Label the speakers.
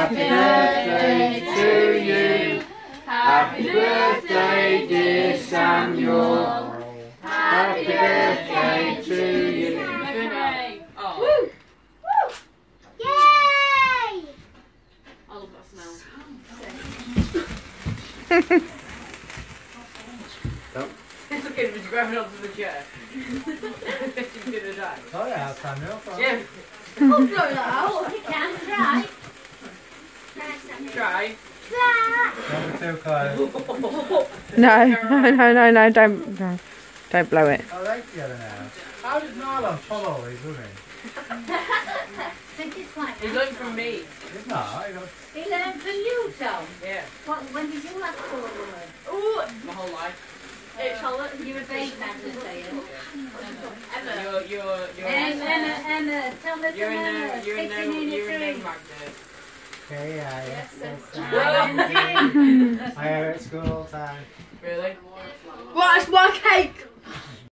Speaker 1: Happy birthday to you. Happy birthday, dear Samuel. Happy birthday to you.
Speaker 2: Oh. Woo! Woo! Yay! I love that smell. It's okay if he's grabbing onto the chair. He's gonna die.
Speaker 3: Oh yeah, Samuel.
Speaker 2: Jim.
Speaker 4: I'll blow that out. You can try.
Speaker 2: Try.
Speaker 3: Don't be too close.
Speaker 5: No, don't blow it.
Speaker 3: Oh, they're together now. How did Marlon follow all these women?
Speaker 2: He learned from me.
Speaker 3: He's not.
Speaker 4: He learned from you, Tom?
Speaker 2: Yeah.
Speaker 4: When did you last follow a woman?
Speaker 2: Ooh, my whole life.
Speaker 4: You're a babe man to say it.
Speaker 2: Emma.
Speaker 4: Emma, tell her
Speaker 2: You're
Speaker 4: Emma.
Speaker 2: a name magnet.
Speaker 3: Okay, yeah, yes.
Speaker 4: Yes,
Speaker 3: I hear it at school all the time.
Speaker 2: Really?